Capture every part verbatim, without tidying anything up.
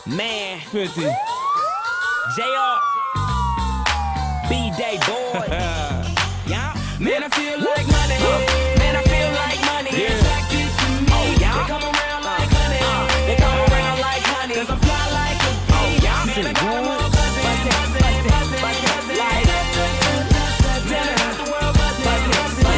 Man, fifty. J R, B-Day boy. Yeah. Man, I feel like money. Man, I feel like money. Yeah. Attracted to me. Oh, yeah. They come around like honey. Uh, They come around like honey. Cause I fly like a bee. Oh, yeah. Man, I got Good. them all buzzing. Buzzing, Buzzing, buzzing, buzzing, buzzing, buzzing. like- Man, I got the world buzzing. Buzzing,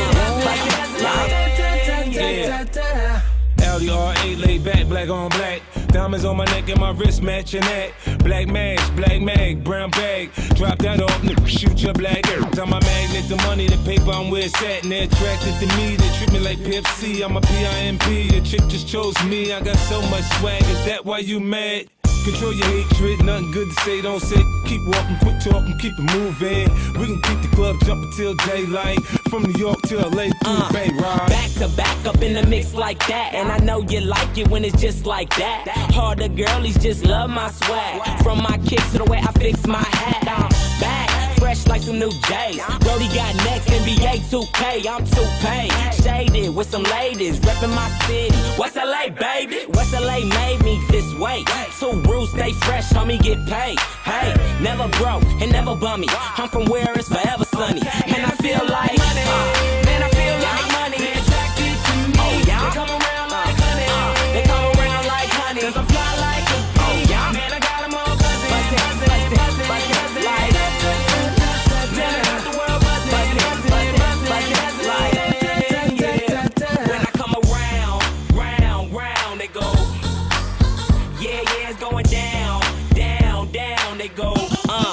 buzzing, buzzing. L D R eight laid back, black on black. Diamonds on my neck and my wrist matching that. Black mask, black mag, brown bag. Drop that off, nigga, shoot your black air. I'm my magnet, the money, the paper, I'm where it's at. And they're attracted to me, they treat me like P F C. I'm a P I M P, the chick just chose me. I got so much swag, is that why you mad? Control your hatred, nothing good to say, don't say. Keep walking, quit talking, keep it moving. We can keep the club jumping till daylight. From New York to L A through Uh, the Bay Ride. Back to back up in the mix like that. And I know you like it when it's just like that. Harder girlies just love my swag. From my kicks to the way I fix my hat. I'm back, fresh like some new J's. Brody got next, N B A two K, I'm two paid. Shaded with some ladies, reppin' my city. West L A, baby. West L A made me this way. Two rules, stay fresh, homie, get paid. Hey, never broke and never bummy. I'm from where it's forever sunny. And I feel like Money. Man, I feel like money. They attracted to me. Oh, yeah. They come around like honey. They come around like honey. Cause I fly like a bee. Oh, yeah. Man, I got them all buzzing. Buzzing, Buzzing, buzzing, buzzing, buzzing, buzzing. like- Man, I got the world buzzing. Buzzing, Buzzing, buzzing, buzzing, buzzing, buzzing. like- Yeah. when I come around, round, round, they go. Yeah, yeah, it's going down, down, down, they go. Uh.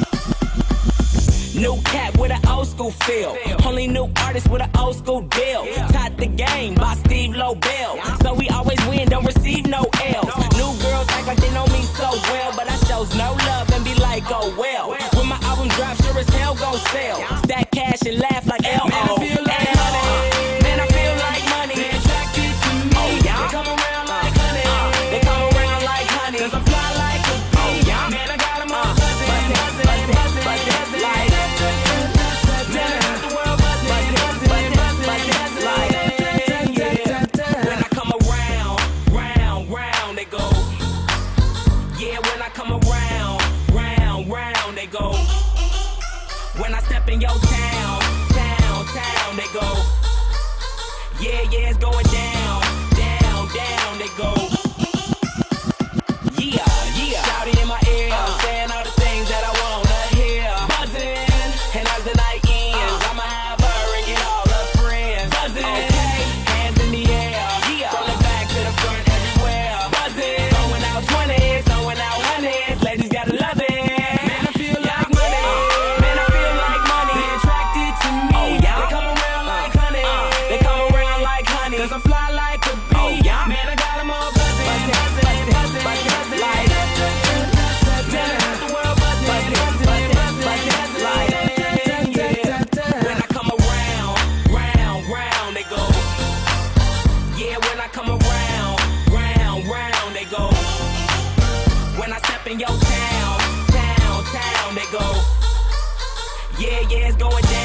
New cat with an old school feel. Only new artist with an old school deal. Taught the game by Steve Lobel. So we always win, don't receive no L's. New girls act like they know me so well, but I shows no love and be like, oh well. When my album drops, sure as hell gon' sell. Stack cash and laugh like L O. Man, I feel like money. Man, I feel like money. They attracted to me. Oh, yeah. They come around like honey. They come around like honey. Cause I fly like a bee. Oh, yeah. Man, I got them all Uh, buzzing. buzzing, Buzzing, buzzing, buzzing, buzzing, buzzing. like- Man, I got the world buzzing. Buzzing, Buzzing, buzzing, buzzing, buzzing, buzzing. like- Yeah. When I come around, round, round, they go. Yeah, when I come around, round, round, they go. When I step in your town, town, town, they go. Yeah, yeah, it's going down, down, down, they go. Yeah, yeah. Shouty in my ear, saying all the things that I wanna hear. Buzzing, and as the night ends, I'ma have her and get all her friends. Buzzing, okay. Hands in the air, yeah. From the back to the front, everywhere. Buzzing, throwing out twenties, throwing out hundreds. Ladies gotta love it. Man, I feel like money. Man, I feel like money. They attracted to me. Oh, yeah. They come around like honey. Uh, They come around like honey. Cause I fly like a bee. Oh, yeah. Man, I got them all buzzing. Buzzing, Buzzing, buzzing, buzzing, buzzing, buzzing. like- Man, I got the world buzzing. Buzzing, Buzzing, buzzing, buzzing, buzzing, buzzing. like- Yeah. When I come around, round, round, they go. Yeah, when I come around, round, round, they go. When I step in your town, town, town, they go. Yeah, yeah, it's going down.